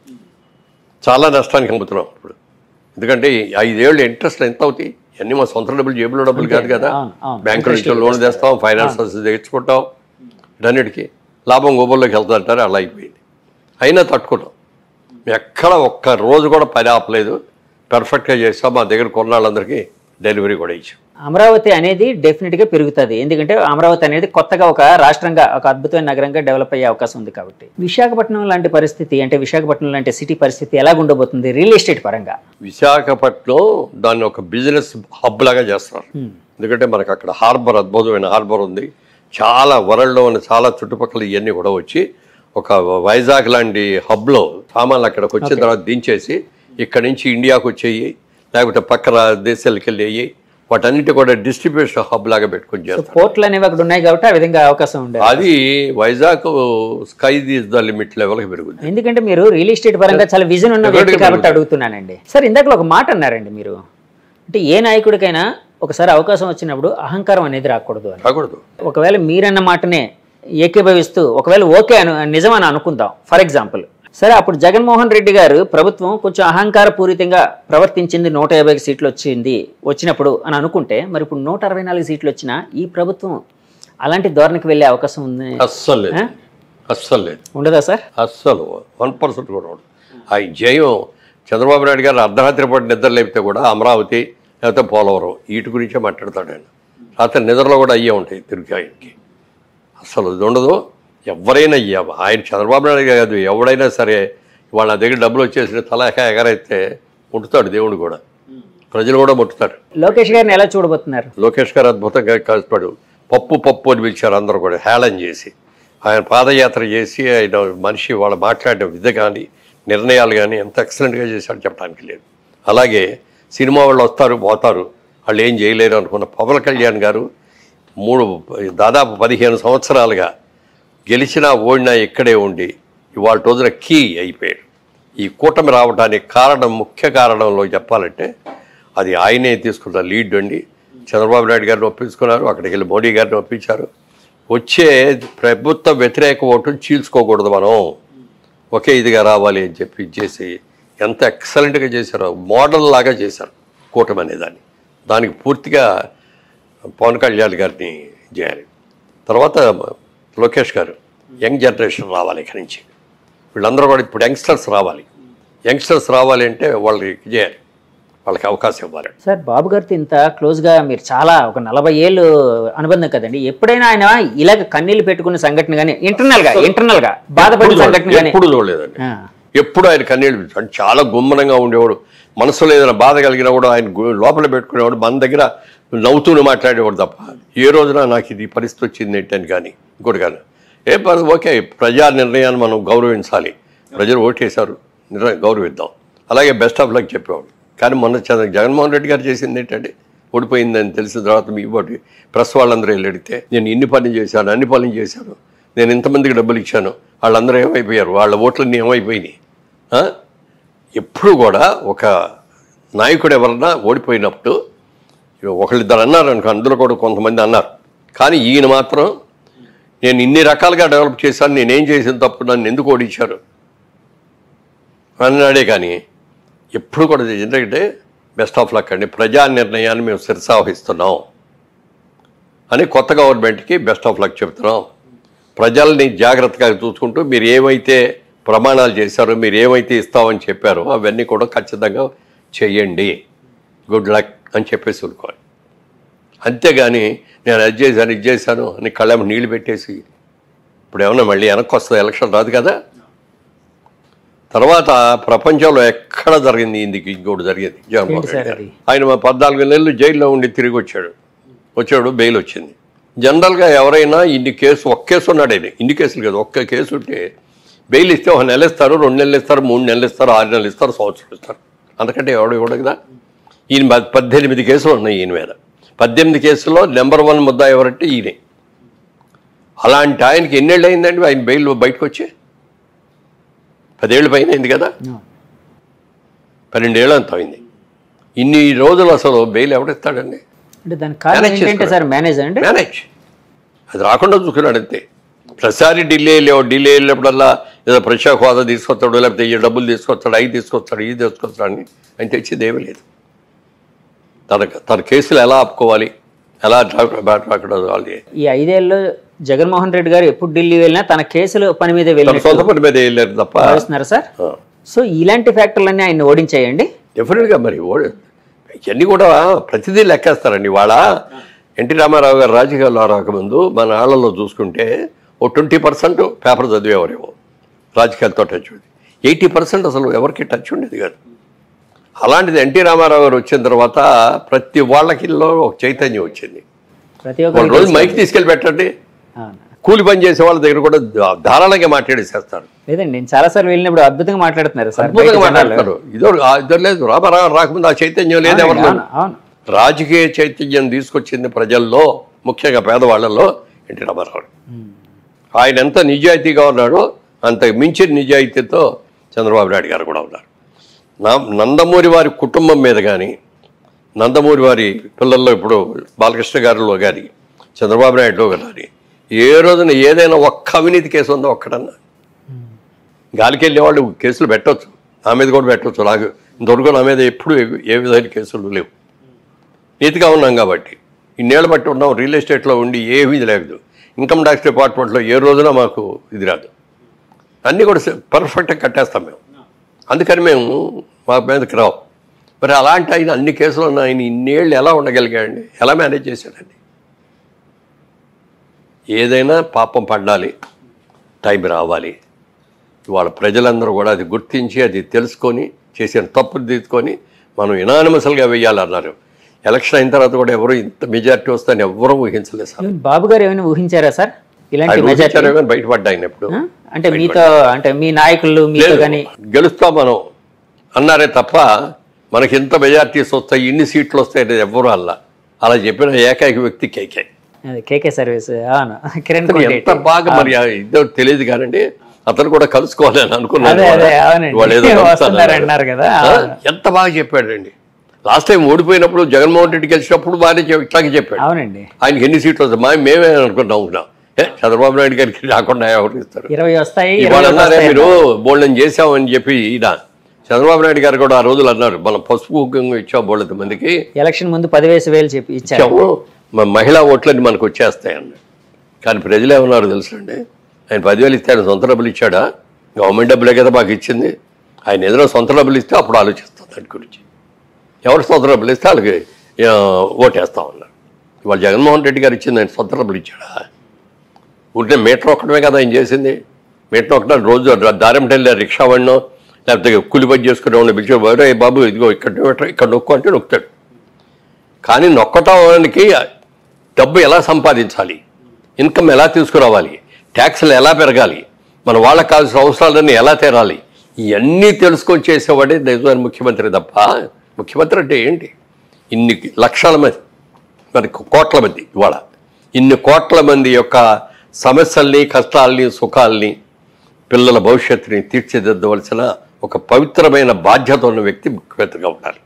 చాలా నష్టానికి అమ్ముతున్నాం ఇప్పుడు. ఎందుకంటే 5 ఏళ్ళు ఇంట్రెస్ట్ ఎంత అవుతాయి? అన్నీ మా సొంత డబ్బులు, జేబులో డబ్బులు కాదు కదా. బ్యాంకుల నుంచి లోన్ తెస్తాం, ఫైనాన్సర్స్ తెచ్చుకుంటాం, ఇటన్నిటికీ లాభం గోబుల్లోకి వెళ్తారంటారు. అలా అయిపోయింది. అయినా తట్టుకుంటాం. ఎక్కడ ఒక్క రోజు కూడా పని ఆపలేదు, పర్ఫెక్ట్గా చేస్తాం. మా దగ్గర కొన్నాళ్ళందరికీ డెలివరీ కూడా ఇచ్చాం. అమరావతి అనేది డెఫినెట్గా పెరుగుతుంది, ఎందుకంటే అమరావతి అనేది కొత్తగా ఒక రాష్ట్రంగా, ఒక అద్భుతమైన నగరంగా డెవలప్ అయ్యే అవకాశం ఉంది కాబట్టి. విశాఖపట్నం లాంటి పరిస్థితి, అంటే విశాఖపట్నం లాంటి సిటీ పరిస్థితి ఎలా ఉండబోతుంది రియల్ ఎస్టేట్ పరంగా? విశాఖపట్నం దాన్ని ఒక బిజినెస్ హబ్ లాగా చేస్తున్నారు. ఎందుకంటే మనకు అక్కడ హార్బర్, అద్భుతమైన హార్బర్ ఉంది. చాలా వరల్డ్లో ఉన్న చాలా చుట్టుపక్కల ఇవన్నీ కూడా వచ్చి ఒక వైజాగ్ లాంటి హబ్లో సామాన్లు అక్కడికి వచ్చిన తర్వాత దించేసి ఇక్కడి నుంచి ఇండియాకు వచ్చేయి, లేకపోతే పక్కన దేశాలకు వెళ్ళేయి, వాటన్నిటి కూడా డిస్ట్రిబ్యూషన్ హబ్ లాగా పెట్టుకుని చేస్తారు. పోర్ట్లు అనేవి అక్కడ ఉన్నాయి కాబట్టి ఆ విధంగా అవకాశం ఉండేది. అది Vizag sky is the limit లెవెల్కి పెరుగుతుంది. ఎందుకంటే మీరు రియల్ ఎస్టేట్ పరంగా చాలా విజన్ ఉన్న వ్యక్తి కాబట్టి అడుగుతున్నానండి. సార్, ఇందాక ఒక మాట అన్నారండి మీరు, అంటే ఏ నాయకుడికైనా ఒకసారి అవకాశం వచ్చినప్పుడు అహంకారం అనేది రాకూడదు అని. ఒకవేళ మీరన్న మాటనే ఏకీభవిస్తూ ఒకవేళ ఓకే నిజమని అనుకుందాం ఫర్ ఎగ్జాంపుల్, సరే అప్పుడు జగన్మోహన్ రెడ్డి గారు ప్రభుత్వం కొంచెం అహంకారపూరితంగా ప్రవర్తించింది, 150 సీట్లు వచ్చినప్పుడు అని అనుకుంటే, మరి ఇప్పుడు 164 సీట్లు వచ్చినా ఈ ప్రభుత్వం అలాంటి ధోరణికి వెళ్ళే అవకాశం ఉంది? అస్సలు లేదు. ఉండదా సార్? అస్సలు 1% కూడా ఉండదు. ఆ జయం చంద్రబాబు నాయుడు గారు అర్ధరాత్రి పాటు నిద్ర లేపితే కూడా అమరావతి లేకపోతే పోలవరం వీటి గురించే మాట్లాడతాడు ఆయన. రాత్రి నిద్రలో కూడా అయ్యే ఉంటాయి తిరిగి ఆయనకి. అసలు ఇది ఉండదు. ఎవరైనా ఆయన చంద్రబాబు నాయుడు కాదు, ఎవడైనా సరే వాళ్ళ దగ్గర డబ్బులు వచ్చేసి తలక ఎగరైతే ముట్టుతాడు దేవుడు కూడా, ప్రజలు కూడా ముట్టుతారు. లోకేష్ గారిని ఎలా చూడబోతున్నారు? లోకేష్ గారు అద్భుతంగా కష్టపడు. పప్పు అని పిలిచారు అందరూ కూడా, హేళన చేసి. ఆయన పాదయాత్ర చేసి ఆయన మనిషి వాళ్ళు మాట్లాడిన విధ కానీ నిర్ణయాలు కానీ ఎంత ఎక్సలెంట్గా చేశాడు చెప్పడానికి లేదు. అలాగే సినిమా వాళ్ళు వస్తారు పోతారు, వాళ్ళు ఏం చేయలేరు అనుకున్న పవన్ కళ్యాణ్ గారు దాదాపు 15 సంవత్సరాలుగా గెలిచినా ఓడినా ఇక్కడే ఉండి ఇవాళ రోజున కీ అయిపోయాడు. ఈ కూటమి రావడానికి కారణం, ముఖ్య కారణంలో చెప్పాలంటే అది ఆయనే తీసుకున్న లీడ్ అండి. చంద్రబాబు నాయుడు గారిని ఒప్పించుకున్నారు, అక్కడికి వెళ్ళి మోడీ గారిని ఒప్పించారు. వచ్చే ప్రభుత్వ వ్యతిరేక ఓటును చీల్చుకోకూడదు, మనం ఒకే ఇదిగా రావాలి అని చెప్పి చేసి ఎంత ఎక్సలెంట్గా చేశారో, మోడల్ లాగా చేశారు కూటమి అనేదాన్ని. దానికి పూర్తిగా పవన్ కళ్యాణ్ గారిని చేయాలి. తర్వాత లోకేష్ గారు యంగ్ జనరేషన్ రావాలి ఇక్కడి నుంచి, వీళ్ళందరూ కూడా ఇప్పుడు యంగ్స్టర్స్ రావాలి అంటే వాళ్ళకి చేయాలి, వాళ్ళకి అవకాశం ఇవ్వాలి. సార్ బాబు గారితో ఇంత క్లోజ్గా మీరు చాలా ఒక 40 ఏళ్ళు అనుబంధం కదండి, ఎప్పుడైనా ఆయన ఇలాగ కన్నీళ్ళు పెట్టుకున్న సంఘటన కానీ ఇంటర్నల్గా బాధపడిన సంఘటన కానీ ఎప్పుడు చూడలేదండి. ఎప్పుడు ఆయన కన్నీళ్ళు అంటే చాలా గుమ్మనంగా ఉండేవాడు. మనసులో ఏదైనా బాధ కలిగినా కూడా ఆయన లోపల పెట్టుకునేవాడు, మన దగ్గర నవ్వుతూనే మాట్లాడేవాడు తప్ప ఏ రోజున నాకు ఇది పరిస్థితి వచ్చింది ఏంటని కానీ ఇంకోటి కానీ ఓకే, ప్రజా నిర్ణయాన్ని మనం గౌరవించాలి, ప్రజలు ఓటేశారు, గౌరవిద్దాం, అలాగే బెస్ట్ ఆఫ్ లక్ చెప్పేవాడు. కానీ మొన్న జగన్మోహన్ రెడ్డి గారు చేసింది ఏంటంటే ఓడిపోయిందని తెలిసిన తర్వాత మీ బట్టి ప్రెస్ వాళ్ళందరూ వెళ్ళి అడిగితే నేను ఇన్ని పనులు చేశాను, అన్ని పనులు చేశాను, నేను ఇంతమందికి డబ్బులు ఇచ్చాను, వాళ్ళందరూ ఏమైపోయారు, వాళ్ళ ఓట్లన్నీ ఏమైపోయినాయి. ఎప్పుడు కూడా ఒక నాయకుడు ఎవరన్నా ఓడిపోయినప్పుడు ఒకళ్ళిద్దరు అన్నారు అనుకో, అందులో కూడా కొంతమంది అన్నారు, కానీ ఈయన మాత్రం నేను ఇన్ని రకాలుగా డెవలప్ చేశాను, నేనేం చేసిన తప్పు, నన్ను ఎందుకు ఓడించారు అన్నాడే. కానీ ఎప్పుడు కూడా ఎందుకంటే బెస్ట్ ఆఫ్ లక్ అండి, ప్రజా నిర్ణయాన్ని మేము శిరసావహిస్తున్నాం అని కొత్త గవర్నమెంట్కి బెస్ట్ ఆఫ్ లక్ చెప్తున్నాం. ప్రజల్ని జాగ్రత్తగా చూసుకుంటూ మీరు ఏమైతే ప్రమాణాలు చేశారో, మీరు ఏమైతే ఇస్తామని చెప్పారో అవన్నీ కూడా ఖచ్చితంగా చేయండి, గుడ్ లక్ అని చెప్పేసి ఊరుకోవాలి. అంతేగాని నేను అది చేశాను ఇది చేశాను అని కళ్ళేమో నీళ్లు పెట్టేసి ఇప్పుడు ఏమన్నా మళ్ళీ వెనక్కి వస్తుంది, ఎలక్షన్ రాదు కదా. తర్వాత ప్రపంచంలో ఎక్కడ జరిగింది ఇంకోటి జరిగింది, జగన్మోహన్ రెడ్డి గారు ఆయన 14 నెలలు జైల్లో ఉండి తిరిగి వచ్చాడు, బెయిల్ వచ్చింది. జనరల్గా ఎవరైనా ఒక్క కేసు ఉన్నాడు ఆయన, ఇన్ని కేసులు కదా, ఒక్క కేసు ఉంటే బెయిల్ ఇస్తే 1 నెల ఇస్తారు, 2 నెలలు ఇస్తారు, 3 నెలలు ఇస్తారు, 6 నెలలు ఇస్తారు, సంవత్సరం ఇస్తారు, అంతకంటే ఎవడు ఇవ్వడు కదా. ఈయన 18 కేసులు ఉన్నాయి ఈయన మీద. 18 కేసుల్లో నెంబర్ 1 ముద్దా ఎవరంటే ఈయనే. అలాంటి ఆయనకి ఎన్నేళ్ళు అయిందండి ఆయన బెయిల్ బయటకు వచ్చి? 10 ఏళ్ళ పైన అయింది కదా, 12 ఏళ్ళు అంత అయింది. ఇన్ని రోజులు అసలు బెయిల్ ఎవరిస్తాడండి? మేనేజ్ అది రాకుండా చూసుకున్నాడు అంతే. ప్రతిసారి ఢిల్లీ వెళ్ళినప్పుడల్లా ఏదో ప్రత్యేక హోదా తీసుకొస్తాడు, లేకపోతే ఈ డబ్బులు తీసుకొస్తాడు, అవి తీసుకొస్తాడు, ఇది తీసుకొస్తాడు అని ఆయన తెచ్చేది ఏమీ లేదు. తన కేసులు ఎలా ఆపుకోవాలి, ఎలా అక్కడ ఈ 5 ఏళ్ళు జగన్మోహన్ రెడ్డి గారు ఎప్పుడు ఢిల్లీ వెళ్ళినా తన కేసులు పని మీద సొంత పని మీద వెళ్ళారు తప్ప. సార్ సో ఇలాంటి ఫ్యాక్టర్లన్నీ ఆయన ఓడించాయండి డెఫినెట్గా. మరి ఇవన్నీ కూడా ప్రతిదీ లెక్కేస్తారండి. వాళ్ళ ఎన్టీ రామారావు గారు రాజకీయాల్లో రాకముందు మన ఆళ్ళలో చూసుకుంటే 20% పేపర్ చదివేవారేమో, రాజకీయాలతో టచ్ ఉంది. 80% అసలు ఎవరికి టచ్ ఉండేది కాదు. అలాంటిది ఎన్టీ రామారావు గారు వచ్చిన తర్వాత ప్రతి వాళ్ళకిలో ఒక చైతన్యం వచ్చింది. ఒక రోజు మైక్ తీసుకెళ్ళి పెట్టండి, కూలి పని చేసే వాళ్ళ దగ్గర కూడా ధారాళంగా మాట్లాడేసేస్తారు. లేదండి, నేను చాలాసార్లు వెళ్ళినప్పుడు అద్భుతంగా మాట్లాడుతున్నారు, అద్భుతంగా మాట్లాడతారు. ఇద్దరు లేదు, రామారావు రాకముందు ఆ చైతన్యం లేదు ఎవరు. రాజకీయ చైతన్యం తీసుకొచ్చింది ప్రజల్లో, ముఖ్యంగా పేదవాళ్లలో ఎన్టీ రామారావు. ఆయన ఎంత నిజాయితీగా ఉన్నాడో అంత మించిన నిజాయితీతో చంద్రబాబు నాయుడు గారు కూడా ఉన్నారు. నందమూరి వారి కుటుంబం మీద కానీ, నందమూరి వారి పిల్లల్లో ఇప్పుడు బాలకృష్ణ గారిలో కానీ, చంద్రబాబు నాయుడులో కానీ ఏ రోజున ఏదైనా ఒక్క అవినీతి కేసు ఉందో ఒక్కటన్నా. గాలికి వెళ్ళేవాళ్ళు కేసులు పెట్టవచ్చు, నా మీద కూడా పెట్టవచ్చు. నాకు ఇంతవరకు నా మీద ఎప్పుడు ఏ విధమైన కేసులు లేవు. నీతిగా ఉన్నాం కాబట్టి, ఇన్నేళ్ళు బట్టి ఉన్నాం. రియల్ ఎస్టేట్లో ఉండి ఏమీ లేదు, ఇన్కమ్ ట్యాక్స్ డిపార్ట్మెంట్లో ఏ రోజున మాకు ఇది రాదు. అన్నీ కూడా పర్ఫెక్ట్గా కట్టేస్తాం మేము. అందుకని మేము మా మీదకి రావు. మరి అలాంటి ఆయన అన్ని కేసులు ఉన్న ఆయన ఇన్నేళ్ళు ఎలా ఉండగలిగాడండి, ఎలా మేనేజ్ చేశాడండి? ఏదైనా పాపం పడాలి, టైం రావాలి. ఇవాళ ప్రజలందరూ కూడా అది గుర్తించి, అది తెలుసుకొని, చేసిన తప్పులు తీసుకొని మనం యునానిమస్గా వెయ్యాలన్నారు. ఎలక్షన్ అయిన తర్వాత కూడా ఎవరు ఇంత మెజారిటీ వస్తుందని ఎవరూ ఊహించలేదు సార్. బాబు గారు ఏమైనా ఊహించారా సార్ ఇలాంటి బయటపడ్డా ఆయన ఎప్పుడు అంటే మీతో అంటే మీ నాయకులు మీతో కానీ గెలుస్తాం మనం అన్నారే తప్ప మనకి ఎంత మెజార్టీస్ వస్తాయి ఇన్ని సీట్లు వస్తాయి అనేది ఎవ్వరూ అలా చెప్పిన ఏకైక వ్యక్తి కేకే. కేకే సర్వీస్ అవును కిరణ్ ఎంత బాగా మరి ఇద్దరు తెలియదు కానండి అతను కూడా కలుసుకోవాలని అనుకున్నాను. ఎంత బాగా చెప్పాడండి. లాస్ట్ టైం ఓడిపోయినప్పుడు జగన్మోహన్ రెడ్డి గెలిచినప్పుడు బాగానే ఇట్లాగే చెప్పాడు. అవునండి ఆయనకి ఎన్ని సీట్లు వస్తాయి మేమే అనుకున్నాం చంద్రబాబు నాయుడు గారికి రాకుండా ఎవరు ఇస్తారు 20 వస్తాయి ఇవాళ అన్నారే మీరు బోల్డెన్ చేసామని చెప్పి ఈయన చంద్రబాబు నాయుడు గారు కూడా ఆ రోజులు అన్నారు మనం పసుపు కుంకుమ ఇచ్చాం బోళ్ళ మందికి ఎలక్షన్ ముందు 10,000 చెప్పి ఇచ్చాము మహిళా ఓట్లన్నీ మనకు వచ్చేస్తాయన్న. కానీ ప్రజలు ఏమన్నారు తెలుసండి ఆయన 10,000 ఇస్తే ఆయన సొంత డబ్బులు ఇచ్చాడా? గవర్నమెంట్ డబ్బులే కదా మాకు ఇచ్చింది. ఆయన ఏదైనా సొంత డబ్బులు ఇస్తే అప్పుడు ఆలోచిస్తాం దాని గురించి. ఎవరు సొంత డబ్బులు ఇస్తే వాళ్ళకి ఓటేస్తామన్నారు. ఇవాళ జగన్మోహన్ రెడ్డి గారు ఇచ్చింది ఆయన సొంత డబ్బులు ఇచ్చాడా? ఉంటే మీటర్ ఒక్కడమే కదా ఆయన చేసింది. మీటర్ ఒకటే రోజు దారం వెళ్ళి రిక్షా వాడినో లేకపోతే కూలి పని చేసుకునే పిలిచి బాబు ఇదిగో ఇక్కడ నొక్కు అంటే నొక్కుతాడు. కానీ నొక్కటానికి డబ్బు ఎలా సంపాదించాలి, ఇన్కమ్ ఎలా తీసుకురావాలి, ట్యాక్స్లు ఎలా పెరగాలి, మన వాళ్ళకి కావాల్సిన అవసరాలన్నీ ఎలా తీరాలి, ఇవన్నీ తెలుసుకొని చేసేవాడే నిజమైన ముఖ్యమంత్రి తప్ప ముఖ్యమంత్రి అంటే ఏంటి? ఇన్ని లక్షల మంది మనకి కోట్ల మంది ఇవాళ ఇన్ని కోట్ల మంది యొక్క సమస్యల్ని కష్టాలని సుఖాలని పిల్లల భవిష్యత్తుని తీర్చిదిద్దవలసిన ఒక పవిత్రమైన బాధ్యత ఉన్న వ్యక్తి ముఖ్యమంత్రిగా ఉండాలి.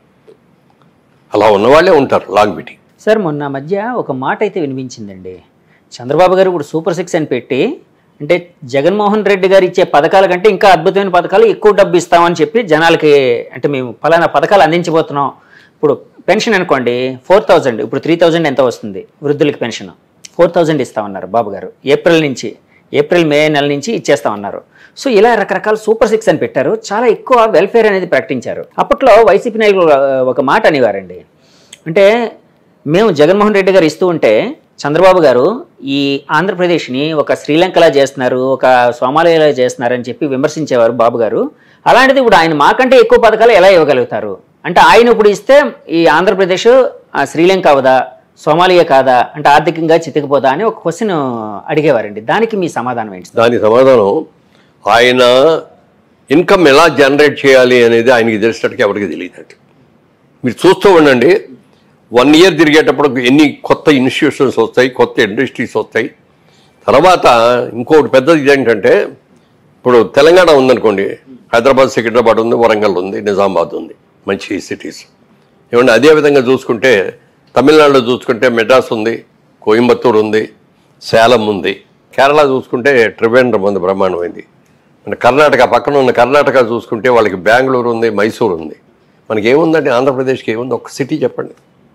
అలా ఉన్నవాళ్ళే ఉంటారు లాంగ్ మీటింగ్. సార్ మొన్న మధ్య ఒక మాట అయితే వినిపించిందండి. చంద్రబాబు గారు ఇప్పుడు సూపర్ 6 అని పెట్టి అంటే జగన్మోహన్ రెడ్డి గారు ఇచ్చే పథకాల కంటే ఇంకా అద్భుతమైన పథకాలు ఎక్కువ డబ్బు ఇస్తామని చెప్పి జనాలకి అంటే మేము ఫలానా పథకాలు అందించబోతున్నాం. ఇప్పుడు పెన్షన్ అనుకోండి 4,000 ఇప్పుడు 3,000 ఎంత వస్తుంది వృద్ధులకి పెన్షన్ 4,000 ఇస్తామన్నారు బాబు గారు. ఏప్రిల్ మే నెల నుంచి ఇచ్చేస్తామన్నారు. సో ఇలా రకరకాల సూపర్ 6 అని పెట్టారు. చాలా ఎక్కువ వెల్ఫేర్ అనేది ప్రకటించారు. అప్పట్లో వైసీపీ నాయకులు ఒక మాట అనేవారండి. అంటే మేము జగన్మోహన్ రెడ్డి గారు ఇస్తూ ఉంటే చంద్రబాబు గారు ఈ ఆంధ్రప్రదేశ్ని ఒక శ్రీలంకలా చేస్తున్నారు, ఒక సోమాలియాలా చేస్తున్నారు అని చెప్పి విమర్శించేవారు బాబు గారు. అలాంటిది ఇప్పుడు ఆయన మాకంటే ఎక్కువ పథకాలు ఎలా ఇవ్వగలుగుతారు? అంటే ఆయన ఇప్పుడు ఇస్తే ఈ ఆంధ్రప్రదేశ్ శ్రీలంక అవదా, సోమాలియా కాదా, అంటే ఆర్థికంగా చితికిపోదా అని ఒక క్వశ్చన్ అడిగేవారండి. దానికి మీ సమాధానం ఏంటి? దాని సమాధానం ఆయన ఇన్కమ్ ఎలా జనరేట్ చేయాలి అనేది ఆయనకి తెలిసినట్టుగా ఎవరికి తెలియదండి. మీరు చూస్తూ ఉండండి 1 year తిరిగేటప్పుడు ఎన్ని కొత్త ఇన్స్టిట్యూషన్స్ వస్తాయి, కొత్త ఇండస్ట్రీస్ వస్తాయి. తర్వాత ఇంకోటి పెద్దది ఏంటంటే ఇప్పుడు తెలంగాణ ఉందనుకోండి, హైదరాబాద్ సికింద్రాబాద్ ఉంది, వరంగల్ ఉంది, నిజామాబాద్ ఉంది, మంచి సిటీస్. ఏమంటే అదేవిధంగా చూసుకుంటే తమిళనాడులో చూసుకుంటే మెడ్రాస్ ఉంది, కోయంబత్తూరు ఉంది, సేలం ఉంది. కేరళ చూసుకుంటే త్రివేంద్రం ఉంది, బ్రహ్మాండమైంది. మన కర్ణాటక పక్కన ఉన్న కర్ణాటక చూసుకుంటే వాళ్ళకి బెంగళూరు ఉంది, మైసూరు ఉంది. మనకి ఏముందండి ఆంధ్రప్రదేశ్కి ఏముంది? ఒక సిటీ చెప్పండి.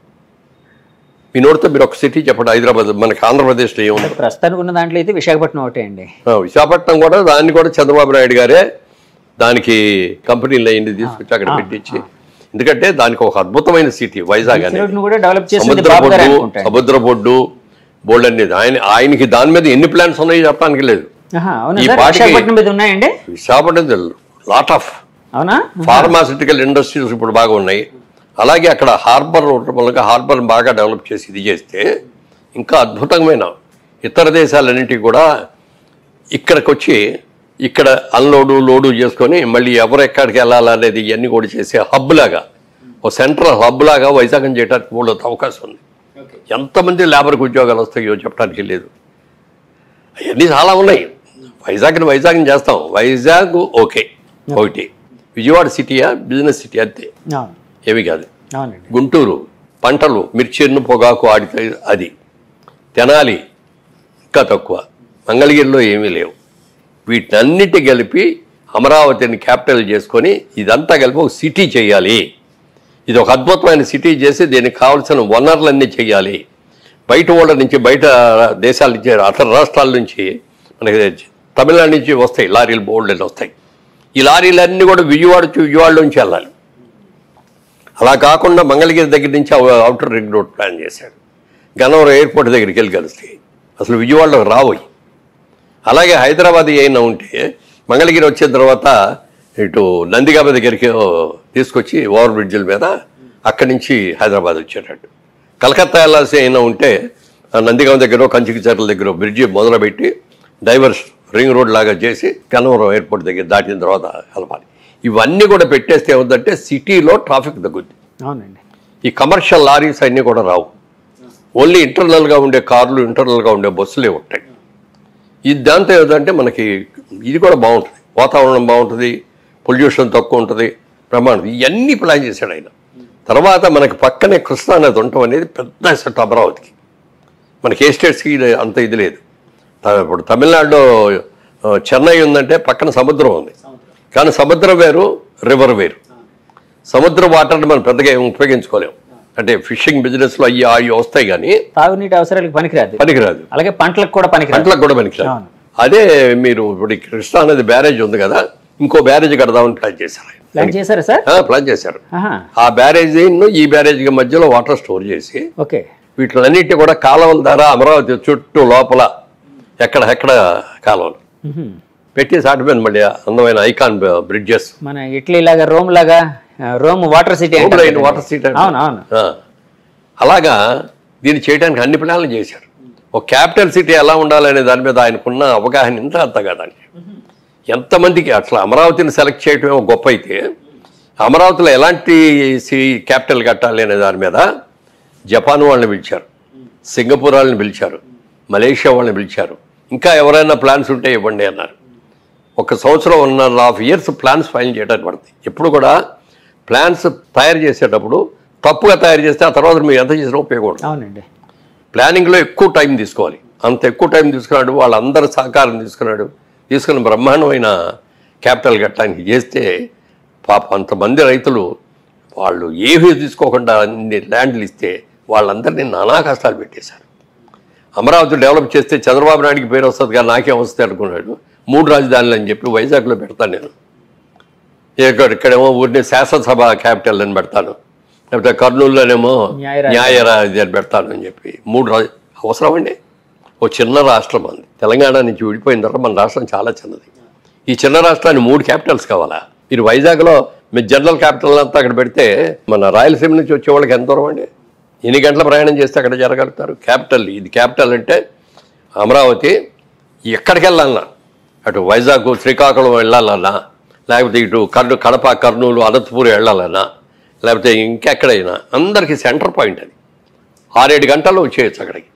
మీ నోటితో మీరు ఒక సిటీ చెప్పండి. హైదరాబాద్ మనకి ఆంధ్రప్రదేశ్లో ఏముంది? ప్రస్తుతానికి ఉన్న దాంట్లో అయితే విశాఖపట్నం ఒకటే అండి. విశాఖపట్నం కూడా దాన్ని కూడా చంద్రబాబు నాయుడు గారే దానికి కంపెనీలు అయ్యింది తీసుకొచ్చి అక్కడ పెట్టించి, ఎందుకంటే దానికి ఒక అద్భుతమైన సిటీ వైజాగ్ అనేది. సముద్ర బొడ్డు బోల్డ్ అనేది ఆయనకి దాని మీద ఎన్ని ప్లాన్స్ ఉన్నాయో చెప్పడానికి లేదు. ఈ Visakhapatnam lot of pharmaceutical industries ఇప్పుడు బాగా ఉన్నాయి. అలాగే అక్కడ హార్బర్ హార్బర్ బాగా డెవలప్ చేసి ఇది చేస్తే ఇంకా అద్భుతమైన ఇతర దేశాలన్నింటికి కూడా ఇక్కడికి వచ్చి ఇక్కడ అన్లోడు లోడు చేసుకొని మళ్ళీ ఎవరు ఎక్కడికి వెళ్ళాలనేది ఇవన్నీ కూడా చేసే హబ్ లాగా, ఒక సెంట్రల్ హబ్ లాగా వైజాగ్ చేయడానికి కూడా అవకాశం ఉంది. ఎంతమంది లేబర్కి ఉద్యోగాలు వస్తాయో చెప్పడానికి లేదు. అవన్నీ చాలా ఉన్నాయి. వైజాగ్ని చేస్తాం. వైజాగ్ ఓకే ఒకటి. విజయవాడ సిటీయా బిజినెస్ సిటీ అంతే, ఏమి కాదు. గుంటూరు పంటలు మిర్చిను పొగాకు ఆడితే అది. తెనాలి ఇంకా తక్కువ. మంగళగిరిలో ఏమీ లేవు. వీటన్నిటి కలిపి అమరావతిని క్యాపిటల్ చేసుకొని ఇదంతా కలిపి ఒక సిటీ చేయాలి. ఇది ఒక అద్భుతమైన సిటీ చేసి దీనికి కావాల్సిన వనరులన్నీ చేయాలి. బయట వాళ్ళ నుంచి, బయట దేశాల నుంచి, అతర రాష్ట్రాల నుంచి మనకి తమిళనాడు నుంచి వస్తాయి లారీలు, బోల్డ్లు వస్తాయి. ఈ లారీలన్నీ కూడా విజయవాడలోంచి వెళ్ళాలి. అలా కాకుండా మంగళగిరి దగ్గర నుంచి అవుటర్ రింగ్ రోడ్ ప్లాన్ చేశాడు. గన్నవరం ఎయిర్పోర్ట్ దగ్గరికి వెళ్ళి కలుస్తాయి. అసలు విజయవాడలోకి రాబోయి. అలాగే హైదరాబాద్ అయినా ఉంటే మంగళగిరి వచ్చిన తర్వాత ఇటు నందిగామ దగ్గరికి తీసుకొచ్చి ఓవర్ బ్రిడ్జిల మీద అక్కడి నుంచి హైదరాబాద్ వచ్చేటట్టు. కలకత్తా వెళ్ళాల్సి అయినా ఉంటే నందిగాం దగ్గర కంచికిచర్ల దగ్గర బ్రిడ్జి మొదలుపెట్టి డైవర్స్ రింగ్ రోడ్ లాగా చేసి గన్నవరం ఎయిర్పోర్ట్ దగ్గర దాటిన తర్వాత కలపాలి. ఇవన్నీ కూడా పెట్టేస్తే ఏముందంటే సిటీలో ట్రాఫిక్ తగ్గుద్ది. అవునండి. ఈ కమర్షియల్ లారీస్ అన్నీ కూడా రావు. ఓన్లీ ఇంటర్నల్గా ఉండే కార్లు, ఇంటర్నల్గా ఉండే బస్సులే ఉంటాయి. ఇది దాంతో ఏదంటే మనకి ఇది కూడా బాగుంటుంది, వాతావరణం బాగుంటుంది, పొల్యూషన్ తక్కువ ఉంటుంది, ప్రమాణం. ఇవన్నీ ప్లాన్ చేశాడు ఆయన. తర్వాత మనకి పక్కనే కృష్ణా నది ఉండటం అనేది పెద్ద సెట్ అమరావతికి. మనకి ఏ స్టేట్స్కి అంత ఇది లేదు. ఇప్పుడు తమిళనాడులో చెన్నై ఉందంటే పక్కన సముద్రం ఉంది, కానీ సముద్రం వేరు, రివర్ వేరు. సముద్ర వాటర్ని మనం పెద్దగా ఏమి ఉపయోగించుకోలేము. అంటే ఫిషింగ్ బిజినెస్లో అవి వస్తాయి, కానీ తాగునీటి అవసరాలకు పనికిరాదు. అలాగే పంటలకు కూడా పనికిరాదు. అదే మీరు ఇప్పుడు కృష్ణా నది బ్యారేజ్ ఉంది కదా, ఇంకో బ్యారేజ్ కడదామని ప్లాన్ చేశారు సార్. ప్లాన్ చేశారు. ఆ బ్యారేజ్ ఈ బ్యారేజ్ మధ్యలో వాటర్ స్టోర్ చేసి వీటిలన్నిటి కూడా కాలువల ద్వారా అమరావతి చుట్టూ లోపల ఎక్కడ కాలువలు పెట్టేసి ఆటిపోయింది. మళ్ళీ అందమైన ఐకాన్ బ్రిడ్జెస్, మన ఇటలీ లాగా, రోమ్ వాటర్ సిటీ. అలాగా దీన్ని చేయడానికి అన్ని ప్లాన్లు చేశారు. ఒక క్యాపిటల్ సిటీ ఎలా ఉండాలనే దాని మీద ఆయనకున్న అవగాహన ఇంత అంత కదండి. ఎంతమందికి అట్లా అమరావతిని సెలెక్ట్ చేయటమే గొప్ప అయితే, అమరావతిలో ఎలాంటి క్యాపిటల్ కట్టాలి అనే దాని మీద జపాన్ వాళ్ళని పిలిచారు, సింగపూర్ వాళ్ళని పిలిచారు, మలేషియా వాళ్ళని పిలిచారు. ఇంకా ఎవరైనా ప్లాన్స్ ఉంటే ఇవ్వండి అన్నారు. 1 సంవత్సరం 1.5 years ప్లాన్స్ ఫైల్ చేయడానికి పడుతుంది. ఎప్పుడు కూడా ప్లాన్స్ తయారు చేసేటప్పుడు తప్పుగా తయారు చేస్తే ఆ తర్వాత మీరు ఎంత చేసినా ఉపయోగపడదు. అవునండి. ప్లానింగ్లో ఎక్కువ టైం తీసుకోవాలి. అంత ఎక్కువ టైం తీసుకున్నాడు, వాళ్ళందరి సహకారం తీసుకుని బ్రహ్మాండమైన క్యాపిటల్ కట్టడానికి చేస్తే పాప అంతమంది రైతులు వాళ్ళు ఏమీ తీసుకోకుండా అన్ని ల్యాండ్లు ఇస్తే వాళ్ళందరినీ నానా కష్టాలు పెట్టేశారు. అమరావతి డెవలప్ చేస్తే చంద్రబాబు నాయుడికి పేరు వస్తుంది, కానీ నాకేం వస్తుంది అనుకున్నాడు. 3 రాజధానులు అని చెప్పి వైజాగ్లో పెడతాను నేను, ఇక్కడేమో ఊరిని శాసనసభ క్యాపిటల్ అని పెడతాను, లేకపోతే కర్నూలులోనేమో న్యాయరాజధాని అని పెడతాను అని చెప్పి 3 అవసరం అండి. ఓ చిన్న రాష్ట్రం అంది, తెలంగాణ నుంచి విడిపోయిన తర్వాత మన రాష్ట్రం చాలా చిన్నది. ఈ చిన్న రాష్ట్రాన్ని 3 క్యాపిటల్స్ కావాలా? మీరు వైజాగ్లో మీరు జనరల్ క్యాపిటల్ అంతా అక్కడ పెడితే మన రాయలసీమ నుంచి వచ్చే వాళ్ళకి ఎంత దూరం అండి? ఎన్ని గంటల ప్రయాణం చేస్తే అక్కడ జరగలుగుతారు? క్యాపిటల్ ఇది. క్యాపిటల్ అంటే అమరావతి. ఎక్కడికి వెళ్ళాలన్నా, అటు వైజాగ్, శ్రీకాకుళం వెళ్ళాలన్నా, లేకపోతే ఇటు కడప, కర్నూలు, అనంతపూర్ వెళ్ళాలన్నా, లేకపోతే ఇంకెక్కడైనా అందరికీ సెంటర్ పాయింట్ అది. 6-7 గంటల్లో వచ్చేయచ్చు అక్కడికి.